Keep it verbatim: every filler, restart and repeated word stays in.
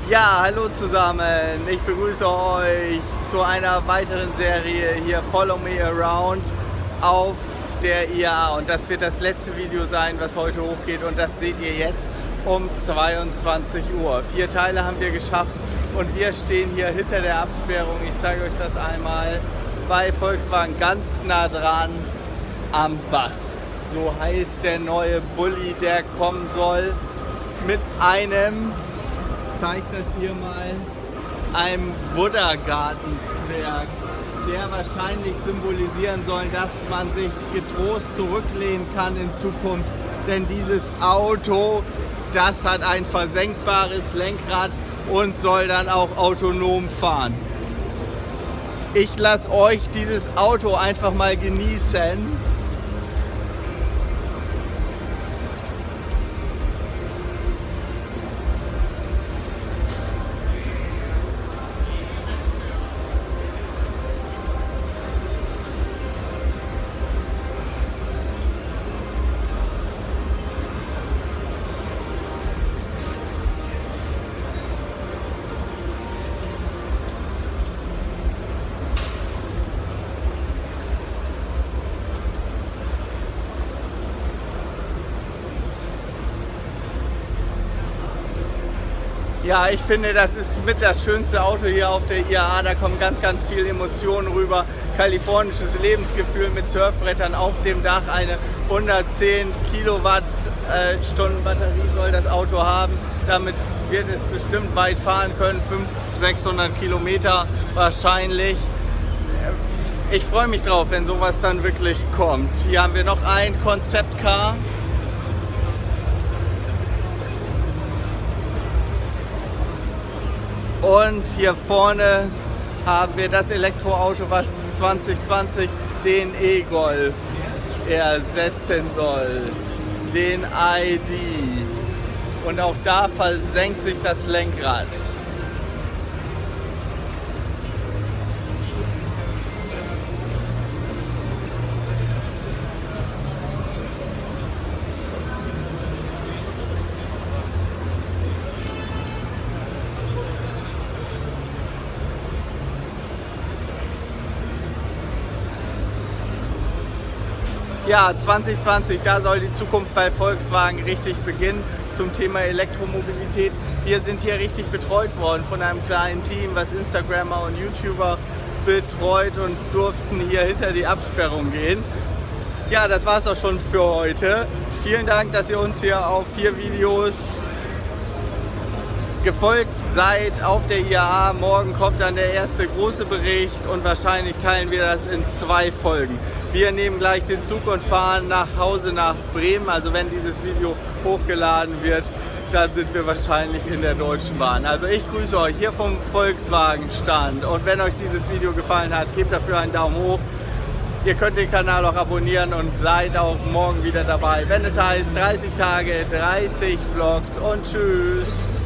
Ja, hallo zusammen, ich begrüße euch zu einer weiteren Serie hier Follow Me Around auf der I A A und das wird das letzte Video sein, was heute hochgeht und das seht ihr jetzt um zweiundzwanzig Uhr. Vier Teile haben wir geschafft und wir stehen hier hinter der Absperrung. Ich zeige euch das einmal bei Volkswagen ganz nah dran am Bass. So heißt der neue Bulli, der kommen soll mit einem, zeigt das hier mal, einem Buddha-Gartenzwerg, der wahrscheinlich symbolisieren soll, dass man sich getrost zurücklehnen kann in Zukunft, denn dieses Auto, das hat ein versenkbares Lenkrad und soll dann auch autonom fahren. Ich lasse euch dieses Auto einfach mal genießen. Ja, ich finde, das ist mit das schönste Auto hier auf der I A A. Da kommen ganz, ganz viele Emotionen rüber. Kalifornisches Lebensgefühl mit Surfbrettern auf dem Dach. Eine hundertzehn Kilowattstunden Batterie soll das Auto haben. Damit wird es bestimmt weit fahren können. fünfhundert, sechshundert Kilometer wahrscheinlich. Ich freue mich drauf, wenn sowas dann wirklich kommt. Hier haben wir noch ein Konzeptcar. Und hier vorne haben wir das Elektroauto, was zwanzig zwanzig den E-Golf ersetzen soll, den I D. Und auch da versenkt sich das Lenkrad. Ja, zwanzig zwanzig, da soll die Zukunft bei Volkswagen richtig beginnen zum Thema Elektromobilität. Wir sind hier richtig betreut worden von einem kleinen Team, was Instagrammer und YouTuber betreut und durften hier hinter die Absperrung gehen. Ja, das war es auch schon für heute. Vielen Dank, dass ihr uns hier auf vier Videos gefolgt seid auf der I A A. Morgen kommt dann der erste große Bericht und wahrscheinlich teilen wir das in zwei Folgen. Wir nehmen gleich den Zug und fahren nach Hause nach Bremen. Also wenn dieses Video hochgeladen wird, dann sind wir wahrscheinlich in der Deutschen Bahn. Also ich grüße euch hier vom Volkswagen Stand und wenn euch dieses Video gefallen hat, gebt dafür einen Daumen hoch. Ihr könnt den Kanal auch abonnieren und seid auch morgen wieder dabei, wenn es heißt dreißig Tage, dreißig Vlogs und tschüss.